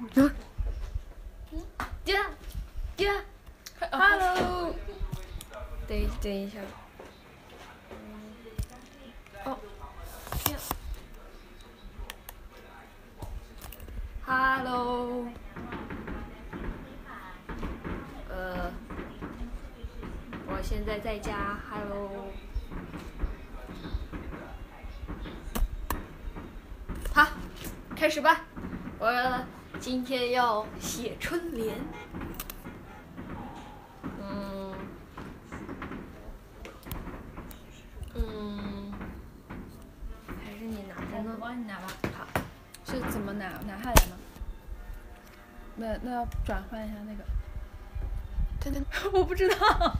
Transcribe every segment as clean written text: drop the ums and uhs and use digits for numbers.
Hello，等一下。哦，这样。Hello，我现在在家。Hello，好，开始吧。我今天要写春联。还是你拿着呢？ 我帮你拿吧。 好。 是怎么拿下来吗？那要转换一下那个。我不知道。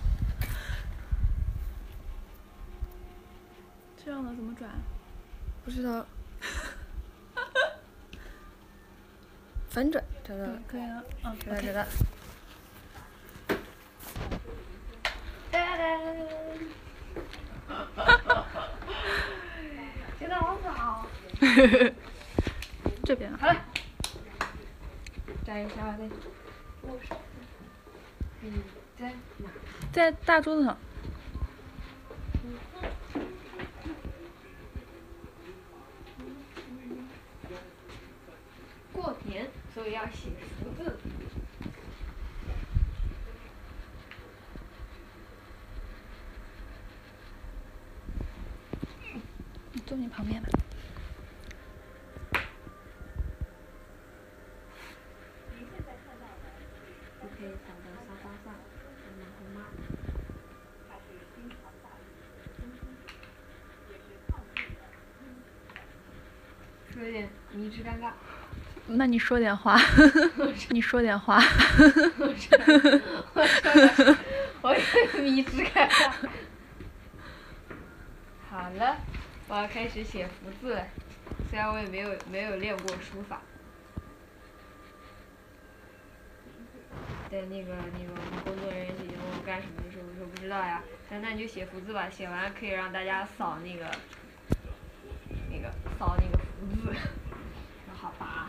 这样的怎么转？ 不知道。反转，找到了。 可以了。 知道。哒哒。写得好早。 这边。 好了。摘一下呗。笔在哪？ 在大桌子上。 过年，所以要写福字。 你坐你旁边吧。 你可以躺在沙发上，跟妈和妈。说一点迷之尴尬。 那你说点话。你说点话。 我也迷之尴尬。好了，我要开始写福字了。虽然我也没有练过书法。对那个我们工作人员姐姐问我干什么的时候，我说不知道呀。那你就写福字吧，写完可以让大家扫那个福字。好吧。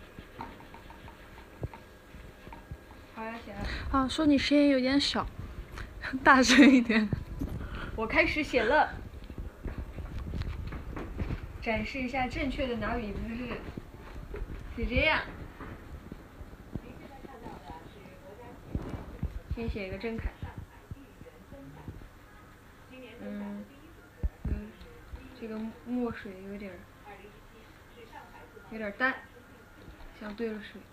好呀，写了。 啊，说你声音有点小，大声一点。 我开始写了。展示一下正确的拿笔姿势。是这样。先写一个正楷。这个墨水有点淡，像兑了水。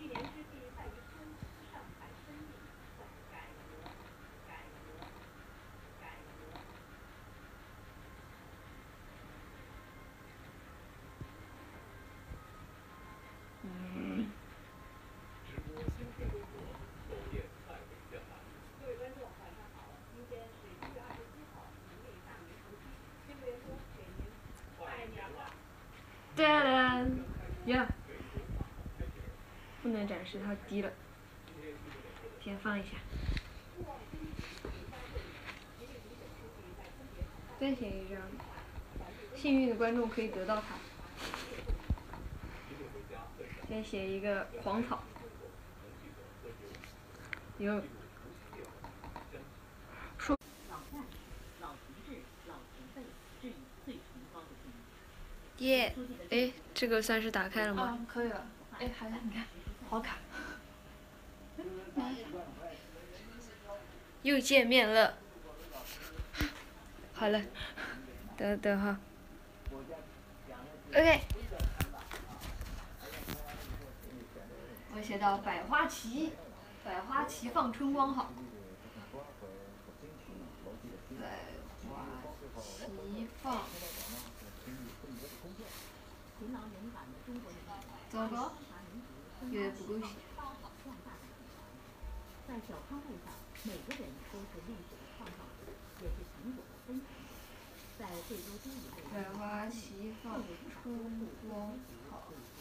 哒哒呀！不能展示，它低了。先放一下。再写一张。幸运的观众可以得到它。先写一个黄草。有。说。耶！哎，这个算是打开了吗？ 可以了。哎，好像你看，好卡。 又见面了。好了，等哈。OK。我写到百花齐放春光好。百花齐放。糟糕，有点不够写。在小康会上，每个人都是历史的创造者，也是成果的分享者。在贵州第一百花齐放，春光好。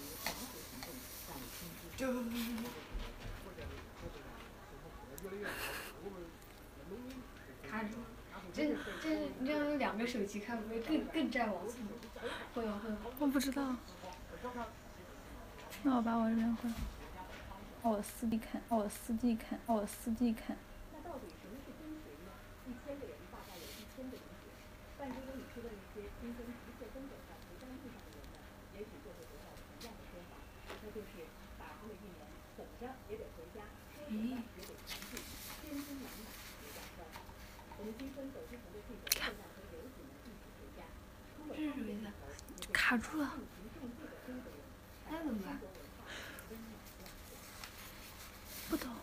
看着，这样有2个手机看，不会更占网速？会吗？ 我不知道。那我把我这边关。 我司机看，我司机看，我司机看。 那到底什么是真实呢？1000个人大概有1000个理解，但如果你去问一些亲身不切根本在不在路上的人呢，也许就会得到同样的说法，那就是打工的一年，怎么着也得回家，说怎么也得团聚，千军万马也要欢。我们新春走之前的记者现在和游子们一起回家，出了他们的镜头， 卡住了， 性情中度的中国人， 那怎么办？不懂。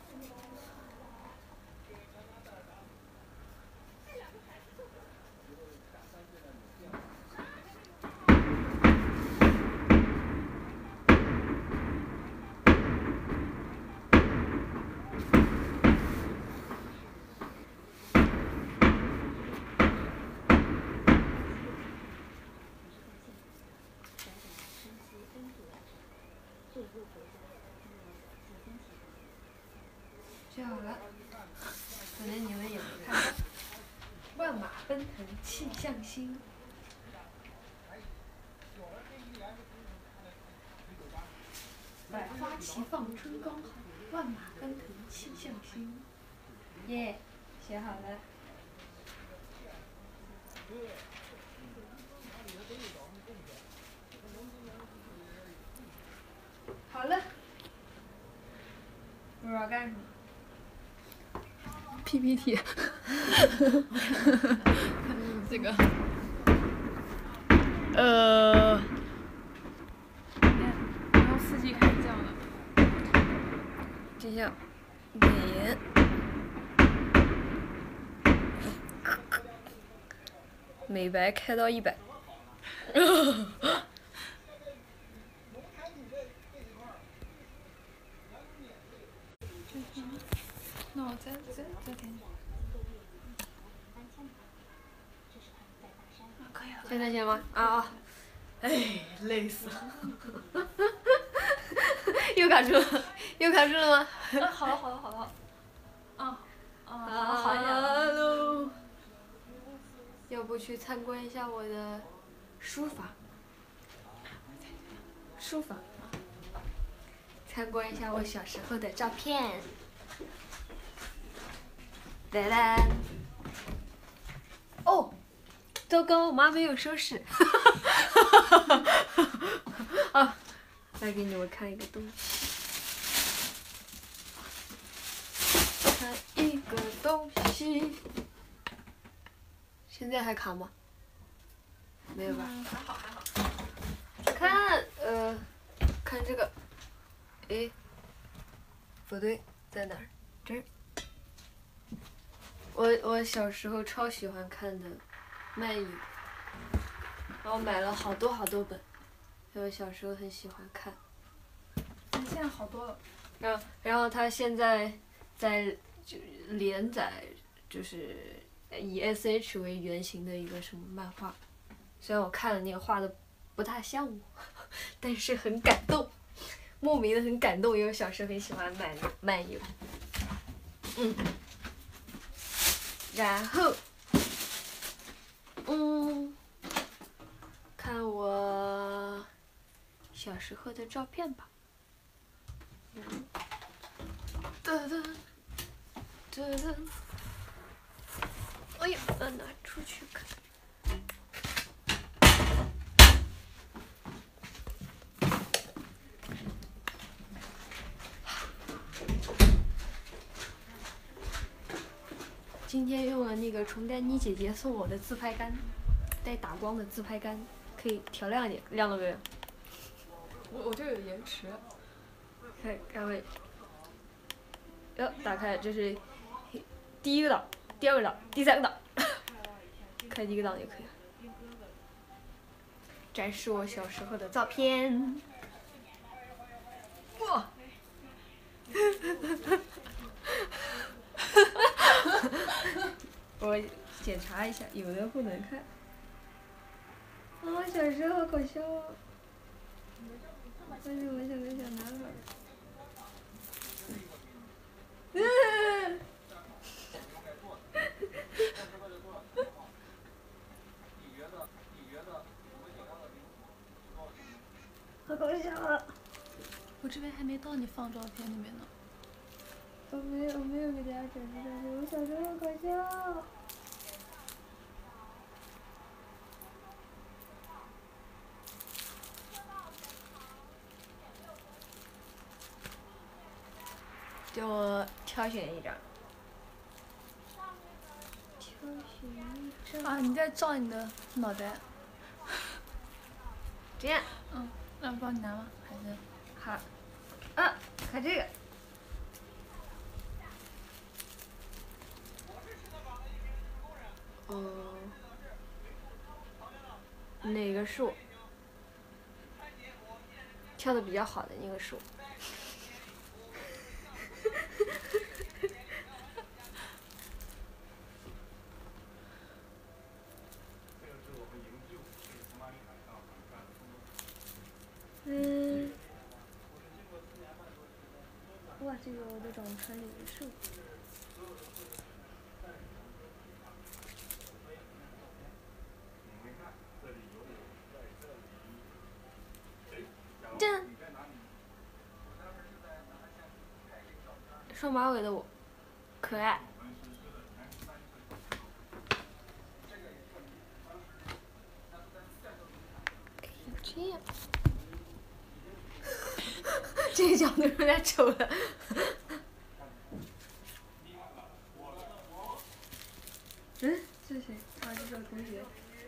学好了，可能你们也没看过。万马奔腾，气象新。百花齐放，春光好，万马奔腾，气象新。耶，学好了。好了。不知道干什么。 PPT 这个然后司机开始讲了， 这叫美美白开到100。 那我再点。可以了。 现在行吗？啊！哎，累死了。又卡住了，又卡住了吗？ 好了好了好了。 好一点了。 喽。要不去参观一下我的书房？书房。参观一下我小时候的照片。来来。哦，糟糕，我妈没有收拾。啊，来给你们看一个东西。看一个东西。现在还卡吗？没有吧？ 还好还好。 看看这个。诶，不对，在哪儿？这儿。我小时候超喜欢看的漫游，然后买了好多本，因为我小时候很喜欢看。 现在好多了。 然后他现在在连载，就是以 SH 为原型的一个什么漫画，虽然我看了那个画的不大像我，但是很感动，莫名的很感动，因为小时候很喜欢漫游。然后，看我小时候的照片吧。哎呀，拿出去看。今天用了那个虫丹妮姐姐送我的自拍杆，带打光的自拍杆，可以调亮一点，亮了没有？ 我这有延迟。 看，各位，打开，这是第一个档、第二个档、第三个档，开第一个档就可以了。展示我小时候的照片。哇！我检查一下，有的不能看。啊，小时候好搞笑啊！但是我像个小男孩。好搞笑啊！ 我这边还没到你放照片里面呢。 我没有给大家展示照片，我小时候好搞笑。给我挑选一张。挑选一张。 啊，你在照你的脑袋。 这样。 嗯，那帮你拿吗？还是？ 好。啊，看这个。哪个树？跳的比较好的那个树。哇，这个我都找不出来哪个树。这双马尾的我，可爱。这样。这个角度有点丑了。嗯，这是谁？啊，这是我同学。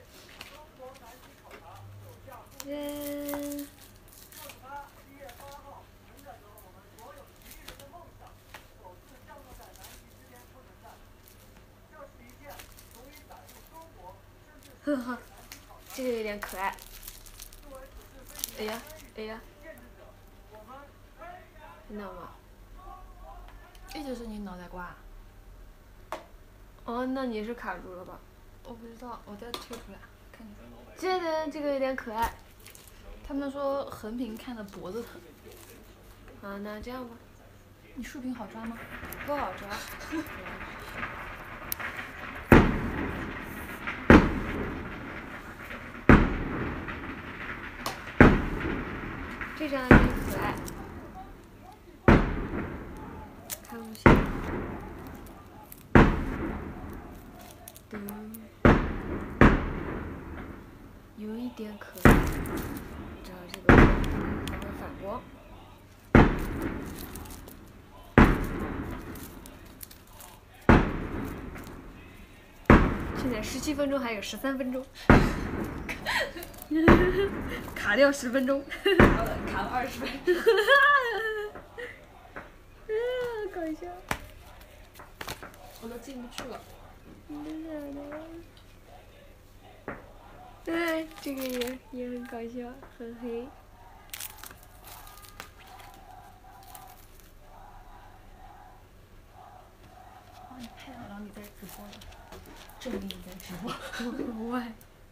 呵呵，这个有点可爱。哎呀，哎呀，看到吗？ 这就是你脑袋瓜。 哦，那你是卡住了吧？ 我不知道，我再推出来看看。 这个有点可爱。 他们说横屏看的脖子疼。 啊，那这样吧。 你竖屏好抓吗？ 不好抓。这张有点可爱。看不清。有一点可爱。找这个它会反光。现在17分钟，还有13分钟。卡掉10分钟。 卡了20分。 搞笑。 我都进不去了。 哎，这个也很搞笑，很黑。 哦，你拍了，然后你在直播了，证明你在直播。 喂。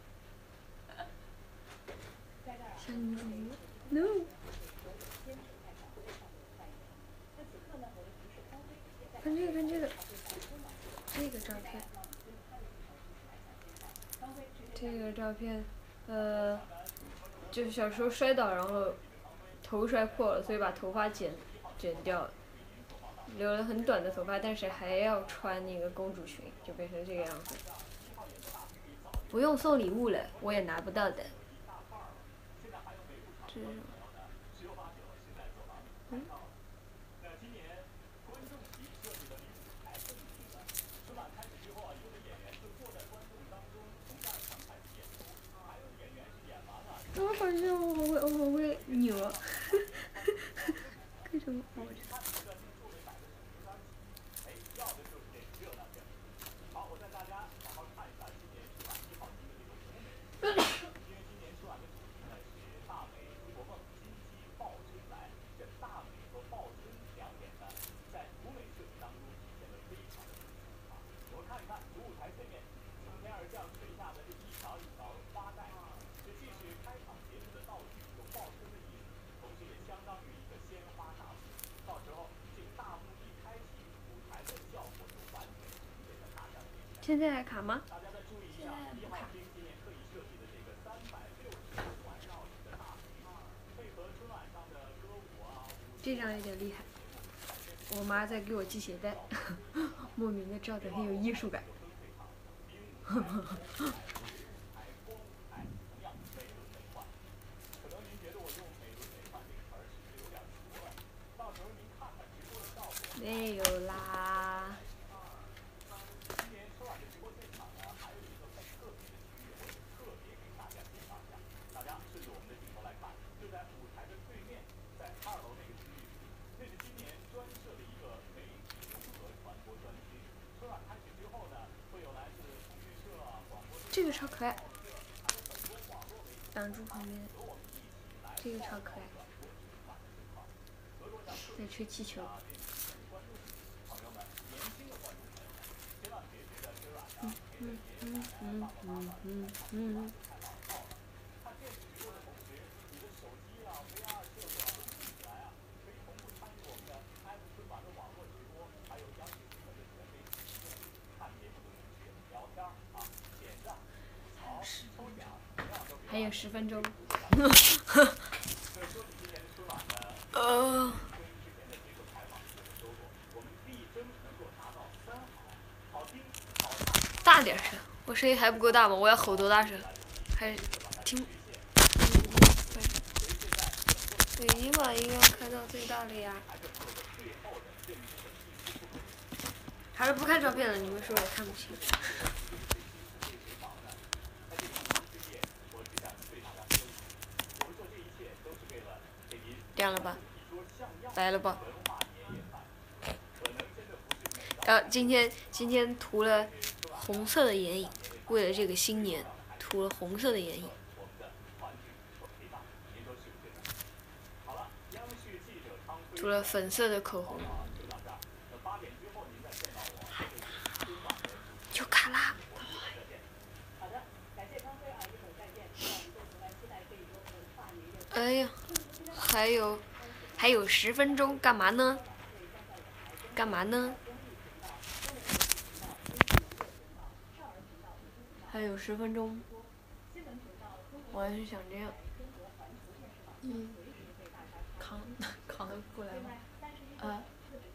像你主播 ？No。看这个，看这个，这个照片。这个照片，就是小时候摔倒，然后头摔破了，所以把头发剪掉了，留了很短的头发，但是还要穿那个公主裙，就变成这个样子。不用送礼物了，我也拿不到的。这是什么？嗯。我好像我好会扭啊！为什么我这？现在还卡吗？ 现在不卡。 这张有点厉害。 我妈在给我系鞋带，莫名的照得很有艺术感。没有啦。这个超可爱，挡住旁边，这个超可爱，在吹气球。还有10分钟。大点声，我声音还不够大吗？我要吼多大声？还听？对，已经把音量开到最大了呀。还是不看照片了，你们说我看不清。亮了吧？来了吧？今天涂了红色的眼影，为了这个新年涂了红色的眼影。涂了粉色的口红。就卡啦。哎呀，还有10分钟，干嘛呢？干嘛呢？还有10分钟，我还是想这样。 扛得过来吗？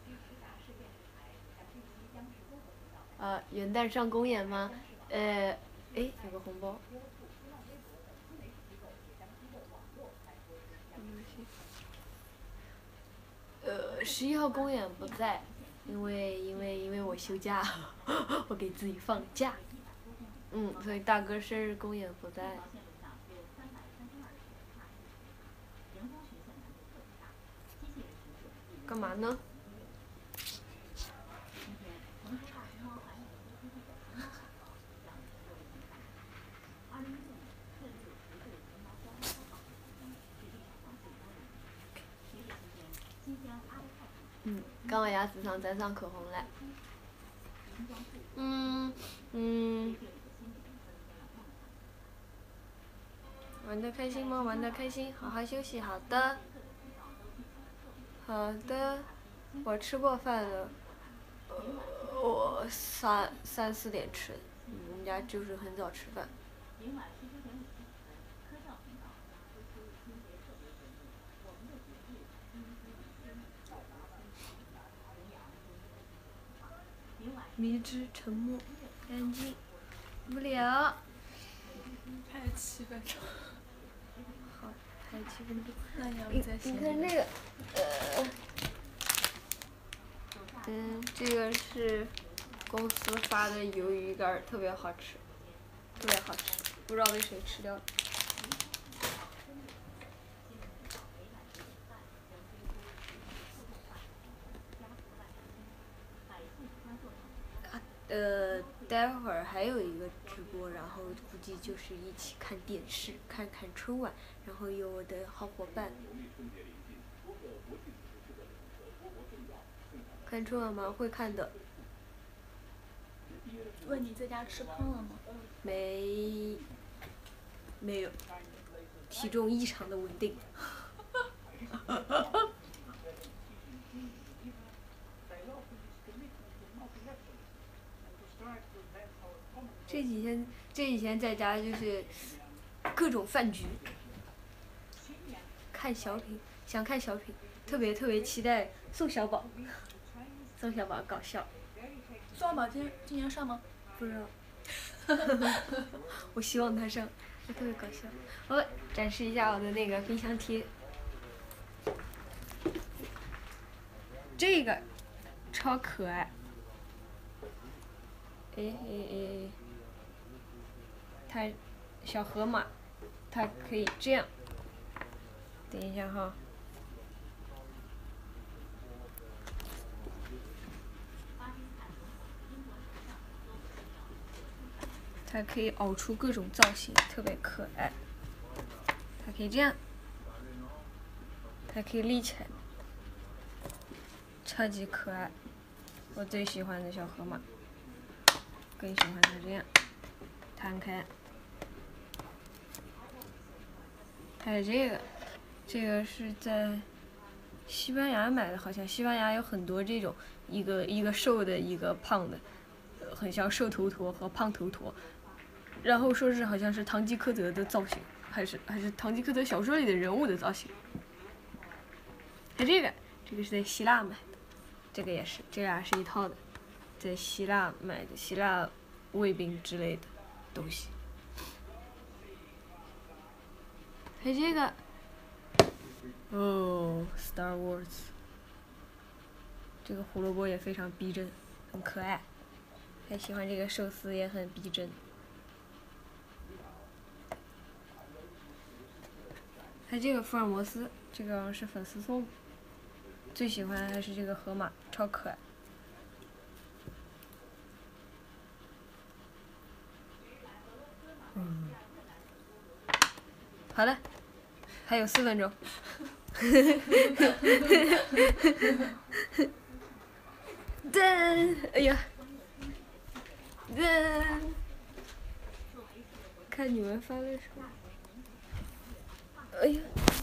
元旦上公演吗？有个红包。11号公演不在，因为我休假，我给自己放假。所以大哥生日公演不在。干嘛呢？刚往牙齿上沾上口红来。玩得开心吗？玩得开心，好好休息。好的。好的，我吃过饭了。我3、4点吃的。我们家就是很早吃饭。迷之沉默，安静，无聊。 还有7分钟。 好，还有7分钟。 那你要不再写？ 你看这个，这个是公司发的鱿鱼干，特别好吃，特别好吃，不知道被谁吃掉了。待会儿还有一个直播，然后估计就是一起看电视，看看春晚，然后有我的好伙伴。看春晚吗？会看的。 问你在家吃胖了吗？ 没有，体重异常的稳定。这几天在家就是各种饭局，看小品，想看小品，特别期待宋小宝。 宋小宝搞笑。 宋小宝今年上吗？ 不知道。我希望他上，他特别搞笑。我展示一下我的那个冰箱贴。这个超可爱。哎，它小河马，它可以这样。等一下哈。它可以凹出各种造型，特别可爱。它可以这样，它可以立起来，超级可爱。我最喜欢的小河马，更喜欢它这样摊开。还有这个是在西班牙买的，好像西班牙有很多这种一个瘦的，一个胖的，很像瘦头陀和胖头陀。然后说是好像是堂吉诃德的造型，还是堂吉诃德小说里的人物的造型。还这个是在希腊买的，这个也是，这俩是一套的，在希腊买的，希腊卫兵之类的东西。还这个，哦 ，Star Wars， 这个胡萝卜也非常逼真，很可爱。还喜欢这个寿司也很逼真。还这个福尔摩斯，这个是粉丝送的，最喜欢还是这个河马，超可爱。好了，还有4分钟。哎呀，看你们发的什么？哎呀，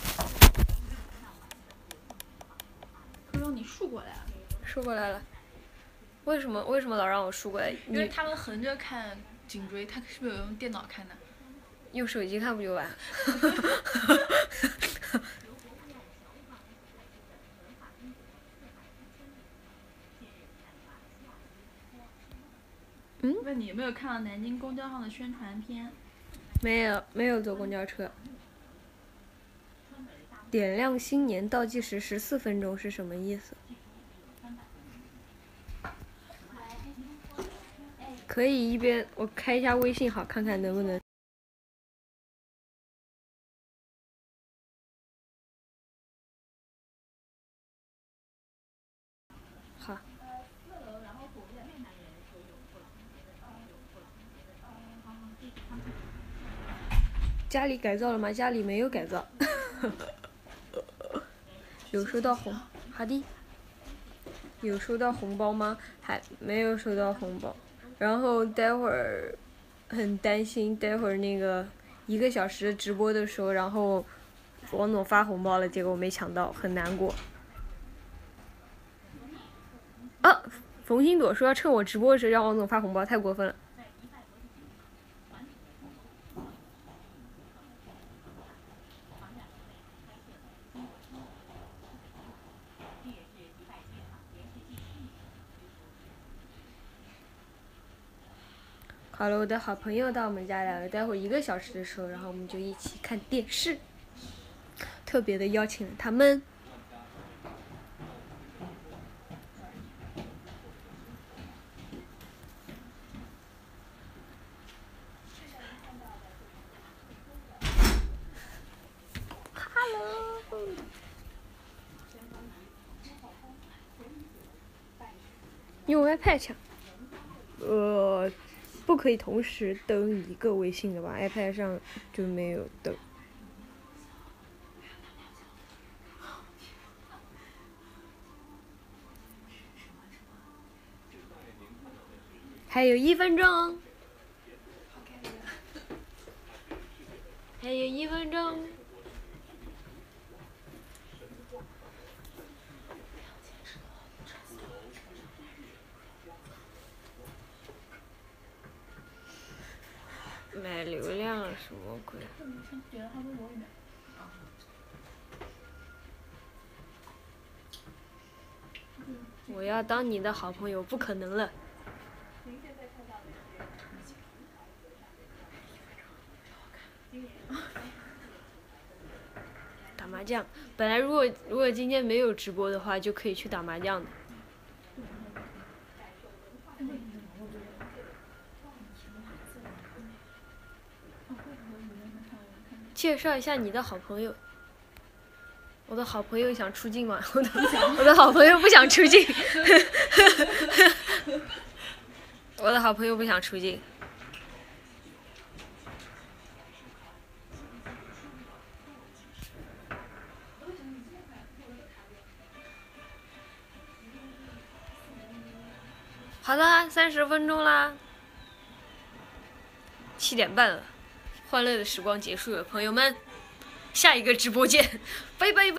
他让你竖过来了。 竖过来了。为什么老让我竖过来？ 因为他们横着看颈椎，他是不是有用电脑看的？ 用手机看不就完？ 问你有没有看到南京公交上的宣传片？ 没有坐公交车。点亮新年倒计时14分钟是什么意思？可以一边我开一下微信号，看看能不能。好。家里改造了吗？家里没有改造。有收到好的。有收到红包吗？还没有收到红包。然后待会儿很担心，待会儿那个1个小时直播的时候，然后王总发红包了，结果没抢到，很难过。啊，冯鑫朵说要趁我直播时让王总发红包，太过分了。好了，我的好朋友到我们家来了，待会儿1个小时的时候，然后我们就一起看电视。特别的邀请了他们。Hello。用 iPad 抢。不可以同时登1个微信的吧 ？iPad 上就没有登。还有1分钟。还有1分钟。买流量什么鬼？ 这我要当你的好朋友，不可能了。 您现在看到的是平台和上面今年打麻将，本来如果今天没有直播的话，就可以去打麻将的。介绍一下你的好朋友。我的好朋友想出镜吗？我的好朋友不想出镜。我的好朋友不想出镜。好的，30分钟啦，7点半了，欢乐的时光结束了，朋友们，下一个直播见，拜拜。